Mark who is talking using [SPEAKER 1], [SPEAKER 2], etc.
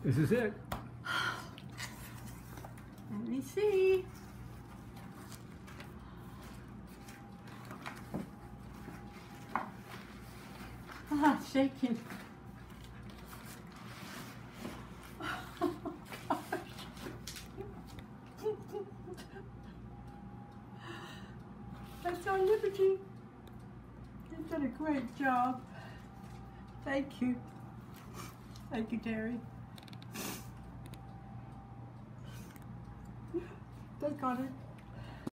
[SPEAKER 1] This is it.
[SPEAKER 2] Let me see. Ah, shaking. Oh, gosh. That's our Liberty. You've done a great job. Thank you. Thank you, Terry. They got it.